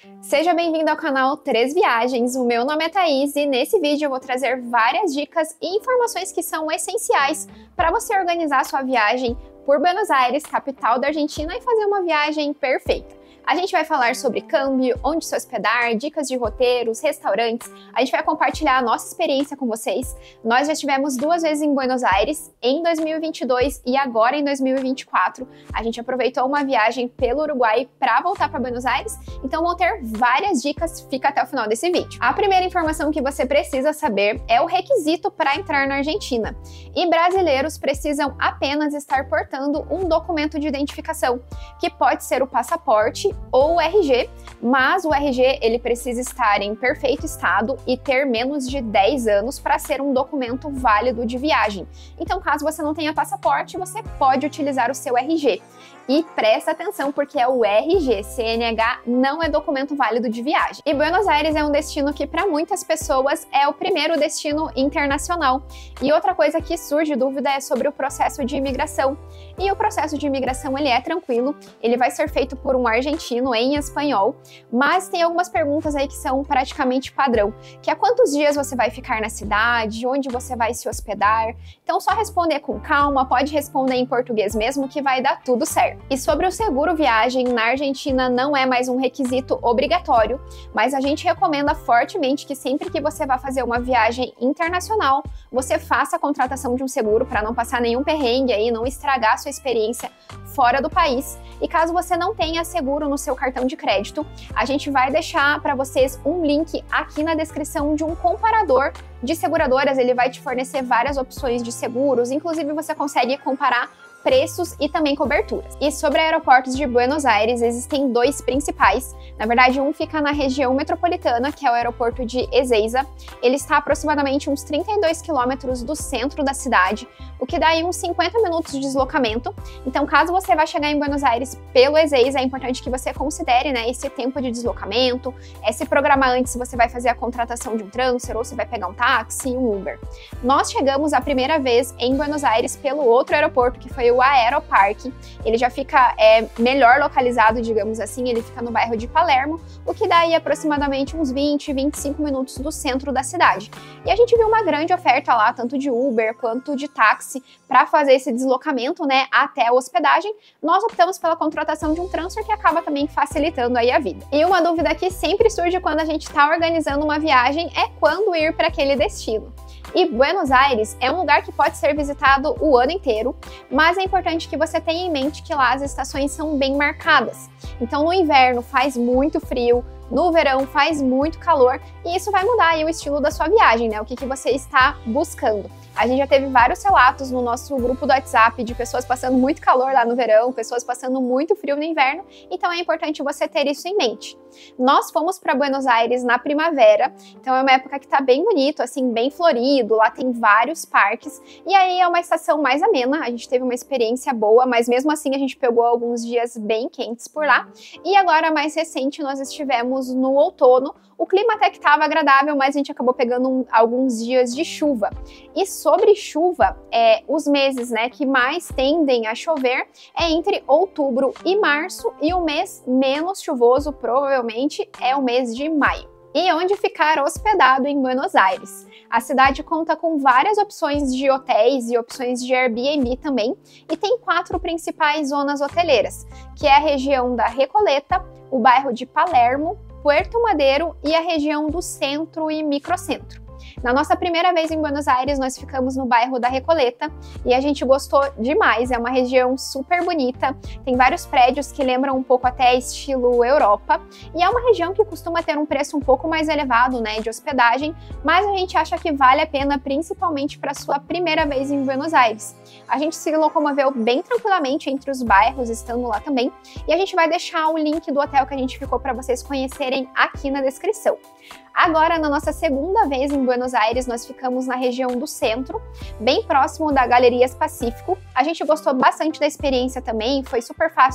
Seja bem-vindo ao canal 3 Viagens, o meu nome é Thaís e nesse vídeo eu vou trazer várias dicas e informações que são essenciais para você organizar sua viagem por Buenos Aires, capital da Argentina, e fazer uma viagem perfeita. A gente vai falar sobre câmbio, onde se hospedar, dicas de roteiros, restaurantes. A gente vai compartilhar a nossa experiência com vocês. Nós já estivemos 2 vezes em Buenos Aires, em 2022 e agora em 2024. A gente aproveitou uma viagem pelo Uruguai para voltar para Buenos Aires, então vão ter várias dicas, fica até o final desse vídeo. A primeira informação que você precisa saber é o requisito para entrar na Argentina. E brasileiros precisam apenas estar portando um documento de identificação, que pode ser o passaporte ou o RG, mas o RG ele precisa estar em perfeito estado e ter menos de 10 anos para ser um documento válido de viagem. Então, caso você não tenha passaporte, você pode utilizar o seu RG. E presta atenção porque é o RG, CNH não é documento válido de viagem. E Buenos Aires é um destino que para muitas pessoas é o primeiro destino internacional. E outra coisa que surge dúvida é sobre o processo de imigração. E o processo de imigração ele é tranquilo, ele vai ser feito por um argentino em espanhol, mas tem algumas perguntas aí que são praticamente padrão, que é quantos dias você vai ficar na cidade, onde você vai se hospedar. Então só responder com calma, pode responder em português mesmo que vai dar tudo certo. E sobre o seguro viagem, na Argentina não é mais um requisito obrigatório, mas a gente recomenda fortemente que sempre que você vá fazer uma viagem internacional, você faça a contratação de um seguro para não passar nenhum perrengue aí, não estragar a sua experiência fora do país. E caso você não tenha seguro no seu cartão de crédito, a gente vai deixar para vocês um link aqui na descrição de um comparador de seguradoras. Ele vai te fornecer várias opções de seguros, inclusive você consegue comparar preços e também coberturas. E sobre aeroportos de Buenos Aires, existem 2 principais. Na verdade, um fica na região metropolitana, que é o aeroporto de Ezeiza. Ele está aproximadamente uns 32 quilômetros do centro da cidade, o que dá aí uns 50 minutos de deslocamento. Então, caso você vá chegar em Buenos Aires pelo Ezeiza, é importante que você considere, né, esse tempo de deslocamento, se programar antes se você vai fazer a contratação de um transfer ou se vai pegar um táxi e um Uber. Nós chegamos a primeira vez em Buenos Aires pelo outro aeroporto, que foi o Aeroparque. Ele já fica melhor localizado, digamos assim, ele fica no bairro de Palermo, o que dá aí aproximadamente uns 20, 25 minutos do centro da cidade. E a gente viu uma grande oferta lá, tanto de Uber quanto de táxi, para fazer esse deslocamento, né, até a hospedagem. Nós optamos pela contratação de um transfer, que acaba também facilitando aí a vida. E uma dúvida que sempre surge quando a gente está organizando uma viagem é quando ir para aquele destino. E Buenos Aires é um lugar que pode ser visitado o ano inteiro, mas é importante que você tenha em mente que lá as estações são bem marcadas. Então no inverno faz muito frio, no verão faz muito calor e isso vai mudar aí o estilo da sua viagem, né? O que você está buscando. A gente já teve vários relatos no nosso grupo do WhatsApp de pessoas passando muito calor lá no verão, pessoas passando muito frio no inverno, então é importante você ter isso em mente. Nós fomos para Buenos Aires na primavera, então é uma época que tá bem bonito, assim, bem florido, lá tem vários parques, e aí é uma estação mais amena, a gente teve uma experiência boa, mas mesmo assim a gente pegou alguns dias bem quentes por lá, e agora mais recente nós estivemos no outono. O clima até que estava agradável, mas a gente acabou pegando alguns dias de chuva. E sobre chuva, os meses, né, que mais tendem a chover é entre outubro e março, e o mês menos chuvoso provavelmente é o mês de maio. E onde ficar hospedado em Buenos Aires? A cidade conta com várias opções de hotéis e opções de Airbnb também, e tem 4 principais zonas hoteleiras, que é a região da Recoleta, o bairro de Palermo, Puerto Madero e a região do centro e microcentro. Na nossa primeira vez em Buenos Aires, nós ficamos no bairro da Recoleta e a gente gostou demais, é uma região super bonita, tem vários prédios que lembram um pouco até estilo Europa, e é uma região que costuma ter um preço um pouco mais elevado, né, de hospedagem, mas a gente acha que vale a pena principalmente para sua primeira vez em Buenos Aires. A gente se locomoveu bem tranquilamente entre os bairros, estando lá também, e a gente vai deixar o link do hotel que a gente ficou para vocês conhecerem aqui na descrição. Agora, na nossa segunda vez em Buenos Aires, nós ficamos na região do centro, bem próximo da Galerias Pacífico. A gente gostou bastante da experiência também, foi super fácil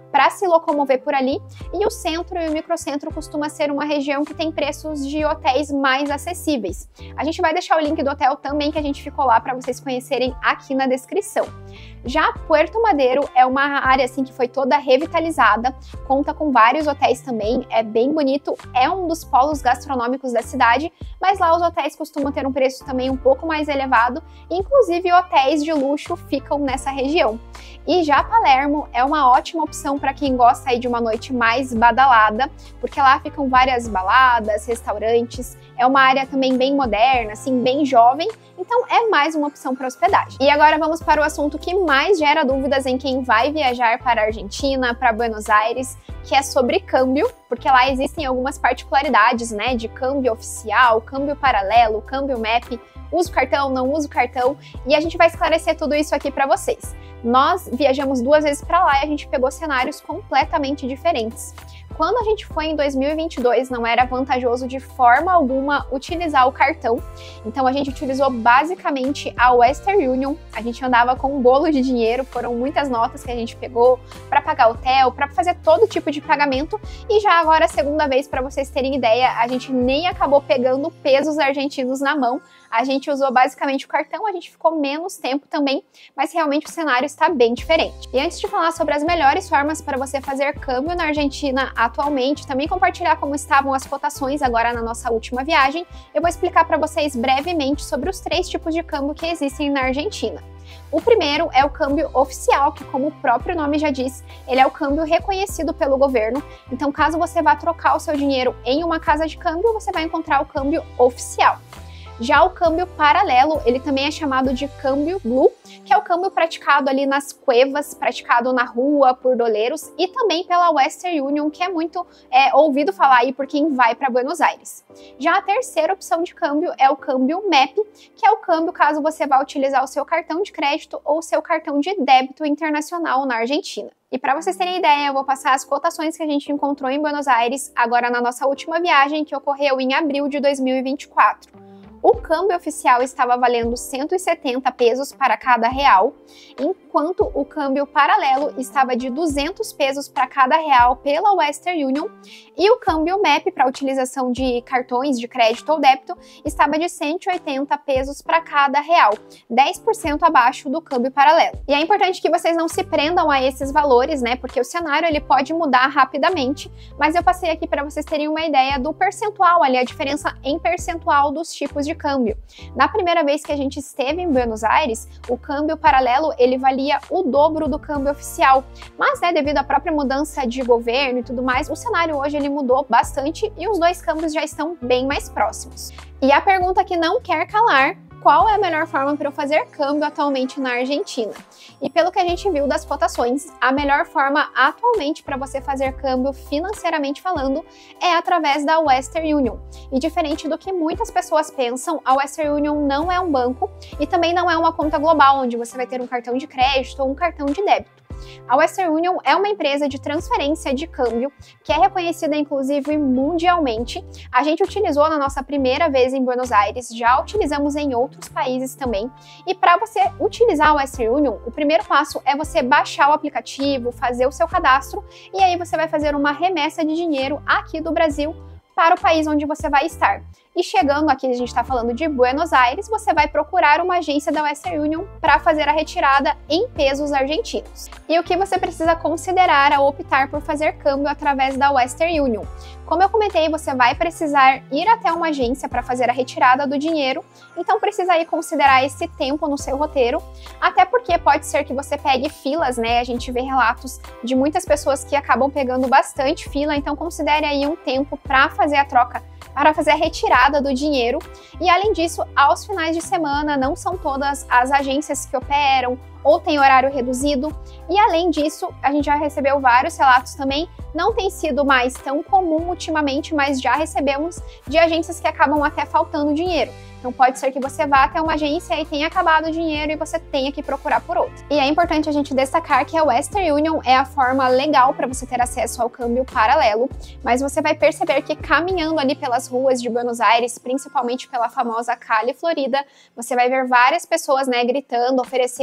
para se locomover por ali, e o centro e o microcentro costuma ser uma região que tem preços de hotéis mais acessíveis. A gente vai deixar o link do hotel também que a gente ficou lá para vocês conhecerem aqui na descrição. Já Puerto Madero é uma área assim que foi toda revitalizada, conta com vários hotéis também, é bem bonito, é um dos polos gastronômicos da cidade, mas lá os hotéis costumam ter um preço também um pouco mais elevado, inclusive hotéis de luxo ficam nessa região. E já Palermo é uma ótima opção para quem gosta aí de uma noite mais badalada, porque lá ficam várias baladas, restaurantes, é uma área também bem moderna, assim, bem jovem, então é mais uma opção para hospedagem. E agora vamos para o assunto que mais gera dúvidas em quem vai viajar para a Argentina, para Buenos Aires, que é sobre câmbio, porque lá existem algumas particularidades, né, de câmbio oficial, câmbio paralelo, câmbio MEP, uso cartão, não uso cartão, e a gente vai esclarecer tudo isso aqui para vocês. Nós viajamos 2 vezes para lá e a gente pegou cenários completamente diferentes. Quando a gente foi em 2022, não era vantajoso de forma alguma utilizar o cartão, então a gente utilizou basicamente a Western Union, a gente andava com um bolo de dinheiro, foram muitas notas que a gente pegou para pagar hotel, para fazer todo tipo de pagamento, e já agora a segunda vez, para vocês terem ideia, a gente nem acabou pegando pesos argentinos na mão, a gente usou basicamente o cartão, a gente ficou menos tempo também, mas realmente o cenário está bem diferente. E antes de falar sobre as melhores formas para você fazer câmbio na Argentina atualmente, também compartilhar como estavam as cotações agora na nossa última viagem, eu vou explicar para vocês brevemente sobre os 3 tipos de câmbio que existem na Argentina. O primeiro é o câmbio oficial, que como o próprio nome já diz, ele é o câmbio reconhecido pelo governo. Então, caso você vá trocar o seu dinheiro em uma casa de câmbio, você vai encontrar o câmbio oficial. Já o câmbio paralelo, ele também é chamado de câmbio blue, que é o câmbio praticado ali nas cuevas, praticado na rua por doleiros e também pela Western Union, que é muito ouvido falar aí por quem vai para Buenos Aires. Já a terceira opção de câmbio é o câmbio MEP, que é o câmbio caso você vá utilizar o seu cartão de crédito ou o seu cartão de débito internacional na Argentina. E para vocês terem ideia, eu vou passar as cotações que a gente encontrou em Buenos Aires agora na nossa última viagem, que ocorreu em abril de 2024. O câmbio oficial estava valendo 170 pesos para cada real, enquanto o câmbio paralelo estava de 200 pesos para cada real pela Western Union, e o câmbio MEP para utilização de cartões de crédito ou débito estava de 180 pesos para cada real, 10% abaixo do câmbio paralelo. E é importante que vocês não se prendam a esses valores, né, porque o cenário ele pode mudar rapidamente, mas eu passei aqui para vocês terem uma ideia do percentual ali, a diferença em percentual dos tipos de câmbio. Na primeira vez que a gente esteve em Buenos Aires, o câmbio paralelo ele valia o dobro do câmbio oficial, mas né, devido à própria mudança de governo e tudo mais, o cenário hoje ele mudou bastante e os 2 câmbios já estão bem mais próximos. E a pergunta que não quer calar: qual é a melhor forma para eu fazer câmbio atualmente na Argentina? E pelo que a gente viu das cotações, a melhor forma atualmente para você fazer câmbio financeiramente falando é através da Western Union. E diferente do que muitas pessoas pensam, a Western Union não é um banco e também não é uma conta global onde você vai ter um cartão de crédito ou um cartão de débito. A Western Union é uma empresa de transferência de câmbio que é reconhecida inclusive mundialmente. A gente utilizou na nossa primeira vez em Buenos Aires, já utilizamos em outros países também. E para você utilizar a Western Union, o primeiro passo é você baixar o aplicativo, fazer o seu cadastro e aí você vai fazer uma remessa de dinheiro aqui do Brasil para o país onde você vai estar. E chegando aqui, a gente está falando de Buenos Aires, você vai procurar uma agência da Western Union para fazer a retirada em pesos argentinos. E o que você precisa considerar ao optar por fazer câmbio através da Western Union? Como eu comentei, você vai precisar ir até uma agência para fazer a retirada do dinheiro, então precisa aí considerar esse tempo no seu roteiro, até porque pode ser que você pegue filas, né? A gente vê relatos de muitas pessoas que acabam pegando bastante fila, então considere aí um tempo para fazer a troca, para fazer a retirada do dinheiro. E além disso, aos finais de semana não são todas as agências que operam ou tem horário reduzido. E além disso, a gente já recebeu vários relatos também, não tem sido mais tão comum ultimamente, mas já recebemos de agências que acabam até faltando dinheiro. Então pode ser que você vá até uma agência e tenha acabado o dinheiro e você tenha que procurar por outra. E é importante a gente destacar que a Western Union é a forma legal para você ter acesso ao câmbio paralelo, mas você vai perceber que caminhando ali pelas ruas de Buenos Aires, principalmente pela famosa Cali Florida, você vai ver várias pessoas, né, gritando, oferecendo ali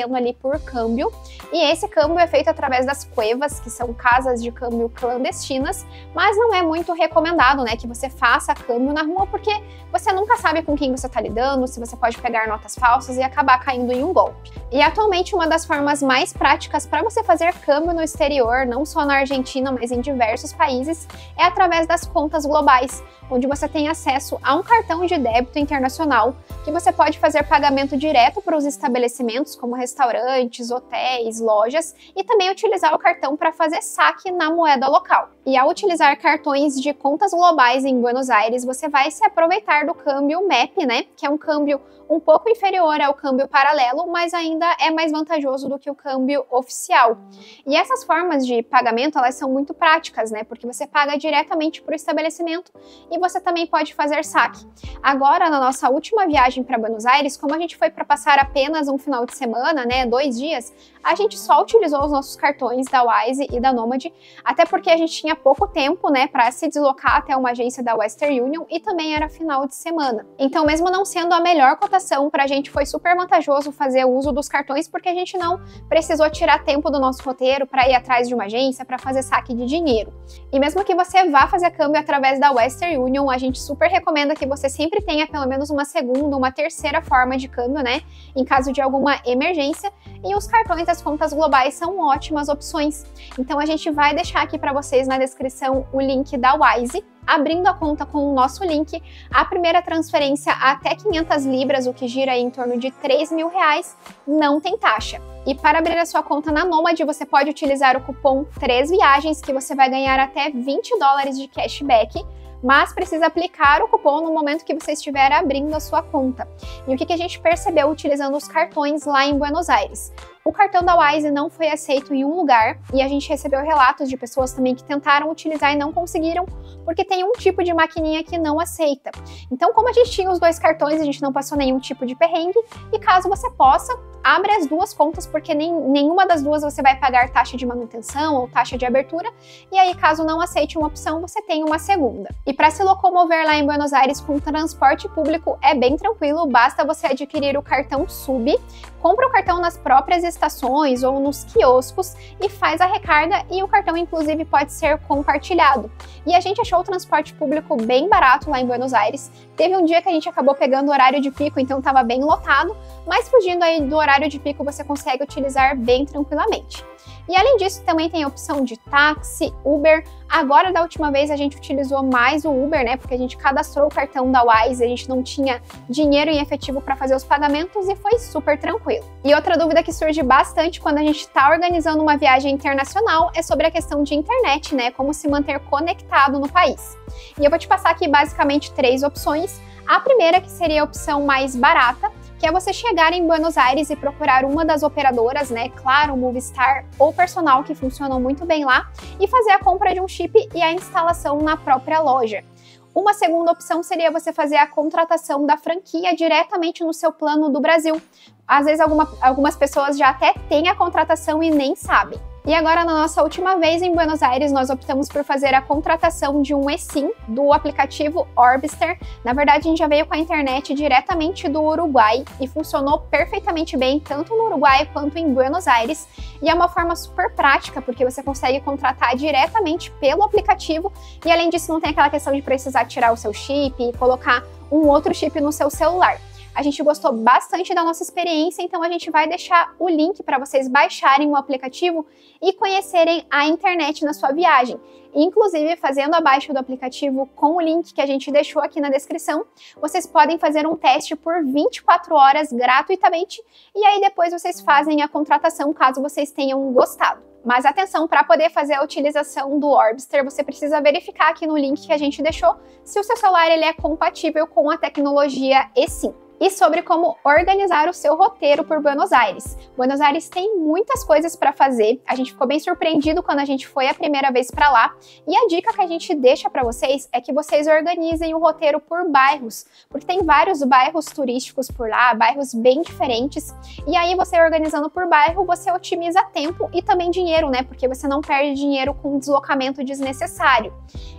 por câmbio, e esse câmbio é feito através das cuevas, que são casas de câmbio clandestinas, mas não é muito recomendado, né, que você faça câmbio na rua, porque você nunca sabe com quem você está lidando, se você pode pegar notas falsas e acabar caindo em um golpe. E atualmente uma das formas mais práticas para você fazer câmbio no exterior, não só na Argentina, mas em diversos países, é através das contas globais, onde você tem acesso a um cartão de débito internacional, que você pode fazer pagamento direto para os estabelecimentos, como restaurantes, hotéis, lojas, e também utilizar o cartão para fazer saque na moeda local. E ao utilizar cartões de contas globais em Buenos Aires, você vai se aproveitar do câmbio MEP, né, que é um câmbio um pouco inferior ao câmbio paralelo, mas ainda é mais vantajoso do que o câmbio oficial. E essas formas de pagamento, elas são muito práticas, né, porque você paga diretamente para o estabelecimento e você também pode fazer saque. Agora, na nossa última viagem para Buenos Aires, como a gente foi para passar apenas um final de semana, né, 2 dias, a gente só utilizou os nossos cartões da Wise e da Nomad, até porque a gente tinha pouco tempo, né, para se deslocar até uma agência da Western Union e também era final de semana. Então, mesmo não sendo a melhor cotação, para a gente foi super vantajoso fazer o uso dos cartões, porque a gente não precisou tirar tempo do nosso roteiro para ir atrás de uma agência para fazer saque de dinheiro. E mesmo que você vá fazer câmbio através da Western Union, a gente super recomenda que você sempre tenha pelo menos uma segunda, uma terceira forma de câmbio, né, em caso de alguma emergência, e os cartões das contas globais são ótimas opções. Então a gente vai deixar aqui para vocês na descrição o link da Wise. Abrindo a conta com o nosso link, a primeira transferência até 500 libras, o que gira em torno de R$3.000, não tem taxa. E para abrir a sua conta na Nomad, você pode utilizar o cupom 3viagens, que você vai ganhar até $20 de cashback, mas precisa aplicar o cupom no momento que você estiver abrindo a sua conta. E o que a gente percebeu utilizando os cartões lá em Buenos Aires? O cartão da Wise não foi aceito em um lugar e a gente recebeu relatos de pessoas também que tentaram utilizar e não conseguiram, porque tem um tipo de maquininha que não aceita. Então, como a gente tinha os 2 cartões, a gente não passou nenhum tipo de perrengue, e caso você possa, abre as 2 contas, porque nenhuma das duas você vai pagar taxa de manutenção ou taxa de abertura, e aí caso não aceite uma opção, você tem uma segunda. E para se locomover lá em Buenos Aires com transporte público é bem tranquilo, basta você adquirir o cartão SUB, compra o cartão nas próprias estações ou nos quioscos e faz a recarga, e o cartão inclusive pode ser compartilhado. E a gente achou o transporte público bem barato lá em Buenos Aires. Teve um dia que a gente acabou pegando o horário de pico, então estava bem lotado, mas fugindo aí do horário de pico você consegue utilizar bem tranquilamente. E além disso, também tem a opção de táxi, Uber. Agora, da última vez, a gente utilizou mais o Uber, né? Porque a gente cadastrou o cartão da Wise, a gente não tinha dinheiro em efetivo para fazer os pagamentos e foi super tranquilo. E outra dúvida que surge bastante quando a gente está organizando uma viagem internacional é sobre a questão de internet, né? Como se manter conectado no país. E eu vou te passar aqui basicamente 3 opções. A primeira, que seria a opção mais barata, que é você chegar em Buenos Aires e procurar uma das operadoras, né, Claro, Movistar ou Personal, que funcionam muito bem lá, e fazer a compra de um chip e a instalação na própria loja. Uma segunda opção seria você fazer a contratação da franquia diretamente no seu plano do Brasil. Às vezes algumas pessoas já até têm a contratação e nem sabem. E agora, na nossa última vez em Buenos Aires, nós optamos por fazer a contratação de um eSIM do aplicativo Orbster. Na verdade, a gente já veio com a internet diretamente do Uruguai e funcionou perfeitamente bem, tanto no Uruguai quanto em Buenos Aires. E é uma forma super prática, porque você consegue contratar diretamente pelo aplicativo e, além disso, não tem aquela questão de precisar tirar o seu chip e colocar um outro chip no seu celular. A gente gostou bastante da nossa experiência, então a gente vai deixar o link para vocês baixarem o aplicativo e conhecerem a internet na sua viagem. Inclusive, fazendo a baixa do aplicativo com o link que a gente deixou aqui na descrição, vocês podem fazer um teste por 24 horas gratuitamente e aí depois vocês fazem a contratação caso vocês tenham gostado. Mas atenção, para poder fazer a utilização do Orbster, você precisa verificar aqui no link que a gente deixou se o seu celular ele é compatível com a tecnologia eSIM. E sobre como organizar o seu roteiro por Buenos Aires. Buenos Aires tem muitas coisas para fazer, a gente ficou bem surpreendido quando a gente foi a primeira vez para lá, e a dica que a gente deixa para vocês é que vocês organizem o roteiro por bairros, porque tem vários bairros turísticos por lá, bairros bem diferentes, e aí você organizando por bairro, você otimiza tempo e também dinheiro, né, porque você não perde dinheiro com deslocamento desnecessário.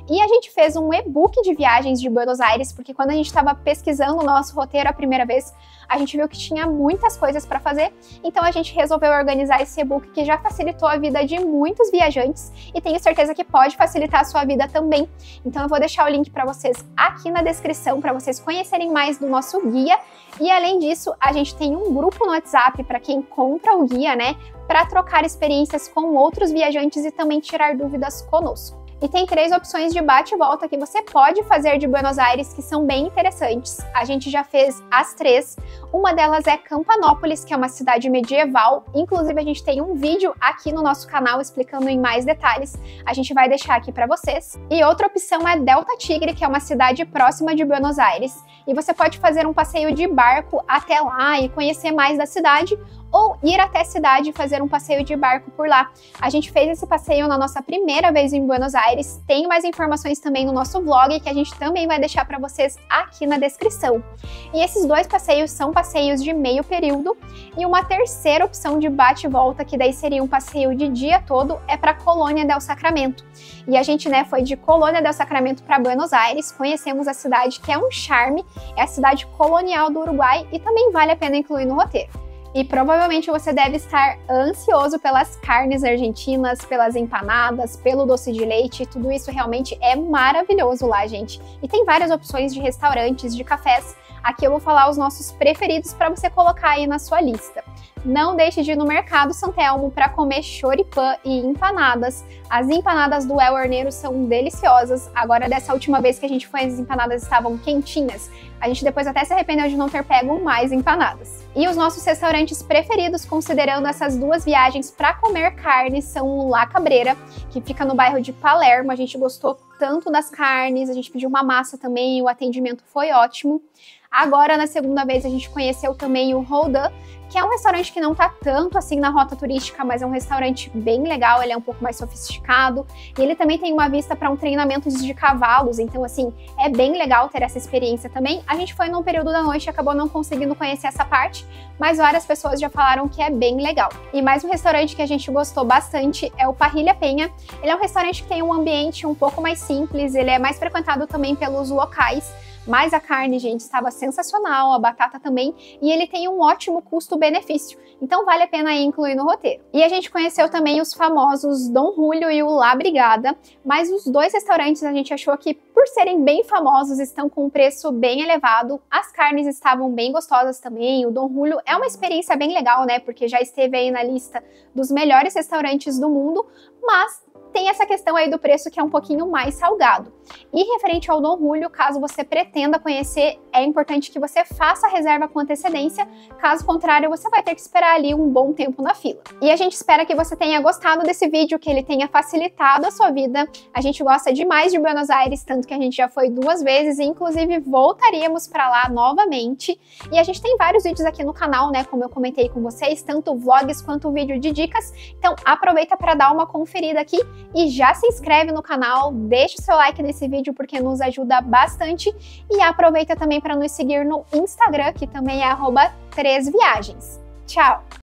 e a gente fez um e-book de viagens de Buenos Aires, porque quando a gente estava pesquisando o nosso roteiro a primeira vez, a gente viu que tinha muitas coisas para fazer, então a gente resolveu organizar esse e-book que já facilitou a vida de muitos viajantes e tenho certeza que pode facilitar a sua vida também. Então eu vou deixar o link para vocês aqui na descrição para vocês conhecerem mais do nosso guia. E além disso, a gente tem um grupo no WhatsApp para quem compra o guia, né, para trocar experiências com outros viajantes e também tirar dúvidas conosco. E tem 3 opções de bate e volta que você pode fazer de Buenos Aires que são bem interessantes. A gente já fez as 3. Uma delas é Campanópolis, que é uma cidade medieval. Inclusive, a gente tem um vídeo aqui no nosso canal explicando em mais detalhes. A gente vai deixar aqui para vocês. E outra opção é Delta Tigre, que é uma cidade próxima de Buenos Aires. E você pode fazer um passeio de barco até lá e conhecer mais da cidade, ou ir até a cidade e fazer um passeio de barco por lá. A gente fez esse passeio na nossa primeira vez em Buenos Aires. Tem mais informações também no nosso vlog, que a gente também vai deixar para vocês aqui na descrição. E esses 2 passeios são passeios de meio período, e uma terceira opção de bate e volta, que daí seria um passeio de dia todo, é para Colônia del Sacramento. E a gente, né, foi de Colônia del Sacramento para Buenos Aires, conhecemos a cidade, que é um charme, é a cidade colonial do Uruguai e também vale a pena incluir no roteiro. E provavelmente você deve estar ansioso pelas carnes argentinas, pelas empanadas, pelo doce de leite, tudo isso realmente é maravilhoso lá, gente. E tem várias opções de restaurantes, de cafés. Aqui eu vou falar os nossos preferidos para você colocar aí na sua lista. Não deixe de ir no Mercado São Telmo para comer choripã e empanadas. As empanadas do El Horneiro são deliciosas. Agora, dessa última vez que a gente foi, as empanadas estavam quentinhas. A gente depois até se arrependeu de não ter pego mais empanadas. E os nossos restaurantes preferidos, considerando essas 2 viagens para comer carne, são o La Cabreira, que fica no bairro de Palermo. A gente gostou tanto das carnes, a gente pediu uma massa também, o atendimento foi ótimo. Agora, na segunda vez, a gente conheceu também o Roldan, que é um restaurante que não tá tanto assim na rota turística, mas é um restaurante bem legal, ele é um pouco mais sofisticado, e ele também tem uma vista para um treinamento de cavalos, então assim, é bem legal ter essa experiência também. A gente foi num período da noite e acabou não conseguindo conhecer essa parte, mas várias pessoas já falaram que é bem legal. E mais um restaurante que a gente gostou bastante é o Parrilha Penha. Ele é um restaurante que tem um ambiente um pouco mais simples, ele é mais frequentado também pelos locais, mas a carne, gente, estava sensacional, a batata também, e ele tem um ótimo custo-benefício, então vale a pena incluir no roteiro. E a gente conheceu também os famosos Dom Julio e o La Brigada, mas os 2 restaurantes a gente achou que, por serem bem famosos, estão com um preço bem elevado, as carnes estavam bem gostosas também, o Dom Julio é uma experiência bem legal, né, porque já esteve aí na lista dos melhores restaurantes do mundo, mas tem essa questão aí do preço que é um pouquinho mais salgado. E referente ao Dom Julio, caso você pretenda conhecer, é importante que você faça a reserva com antecedência, caso contrário você vai ter que esperar ali um bom tempo na fila. E a gente espera que você tenha gostado desse vídeo, que ele tenha facilitado a sua vida. A gente gosta demais de Buenos Aires, tanto que a gente já foi 2 vezes e inclusive voltaríamos para lá novamente. E a gente tem vários vídeos aqui no canal, né, como eu comentei com vocês, tanto vlogs quanto vídeo de dicas, então aproveita para dar uma conferida aqui e já se inscreve no canal, deixa o seu like nesse vídeo porque nos ajuda bastante e aproveita também para nos seguir no Instagram, que também é @3viagens. Tchau!